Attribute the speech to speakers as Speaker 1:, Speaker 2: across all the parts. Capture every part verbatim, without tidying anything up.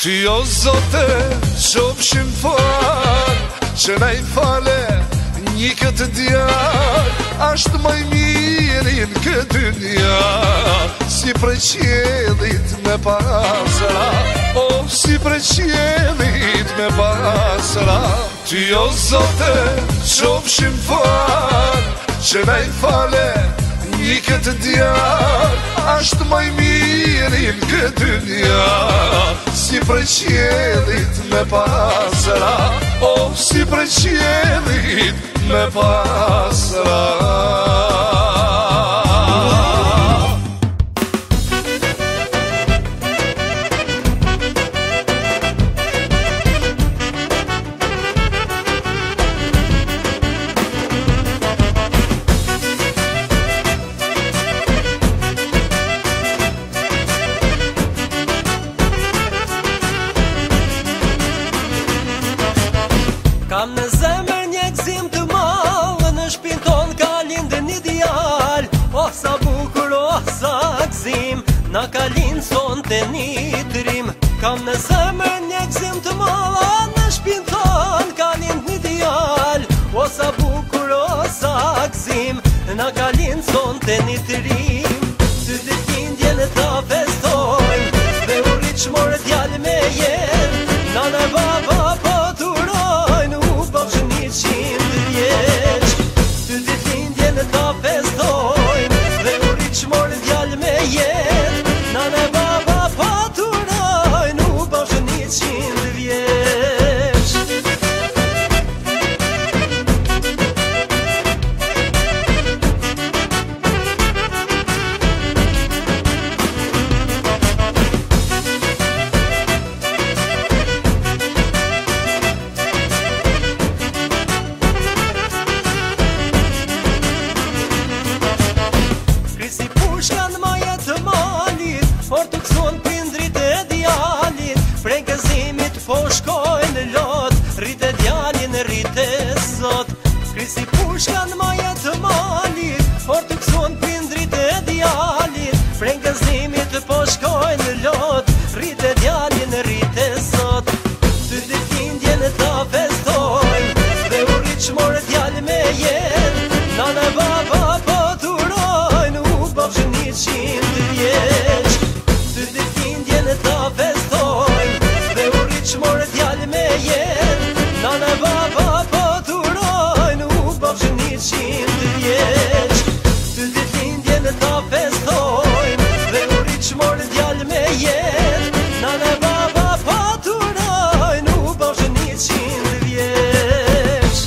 Speaker 1: Ty o Zote, qofshim fal, që na i fale një këtë djal, ashtë maj mirin këtë dynja, si pre qelit me pasra, o si pre qelit me pasra. Ty o Zote, qofshim fal, që na i fale një këtë djal, ashtë maj mirin këtë dynja, si pre qelit me pasra, o si pre qelit me pasra.
Speaker 2: Kam në zemër një gzim të malë, në shpin ton ka lindë një djal, o sa bukur, o sa gzim, na ka lindë son të një trim. Kam në zemër një gzim të malë, në shpin ton ka lindë një djal, o sa bukur, o sa gzim, na ka lindë son të një trim. Ty ditëlindjen ta festojnë, dhe u rritë shmore djallë me jenë, nana e baba po turojnë, u bashkë një qindë vjeq. Ty ditëlindjen ta festojnë, dhe u rritë shmore djallë me jenë, nana e baba po turojnë, u bashkë një qindë vjeq. Shkan maja të malit, por të këson pindrit e djalit, prej gëzimit po shkojnë lot, rrite djalin, rrite sot. Krisi pushkan maja të malit, por të këson pindrit e djalit, prej gëzimit po shkojnë lot, rrite djalin, rrite sot. Ty ditëlindjen ta festojnë, dhe u rritë shmore djallë me jenë, nana e baba po turojnë, u bashkë një qindë vjeq. Ty ditëlindjen ta festojnë, dhe u rritë shmore djallë me jenë, nana e baba po turojnë, u bashkë një qindë vjeq. Ty ditëlindjen ta festojnë, dhe u rritë shmore djallë me jenë, nana e baba po turojnë, u bashkë një qindë vjeq.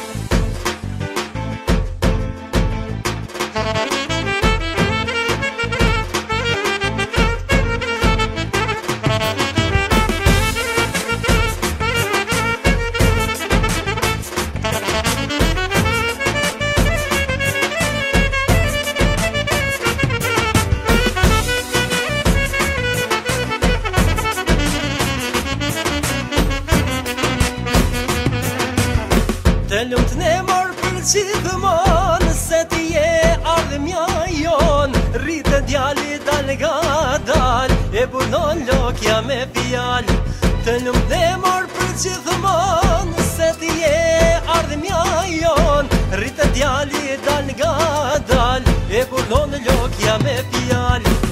Speaker 2: Të lumt ne mor për gjithmonë, se ti je ardhmja jon, rritë djali dal nga dal, e bunon lokja me fjal. Të lumt ne mor për gjithmonë, se ti je ardhmja jon, rritë djali dal nga dal, e bunon lokja me fjal.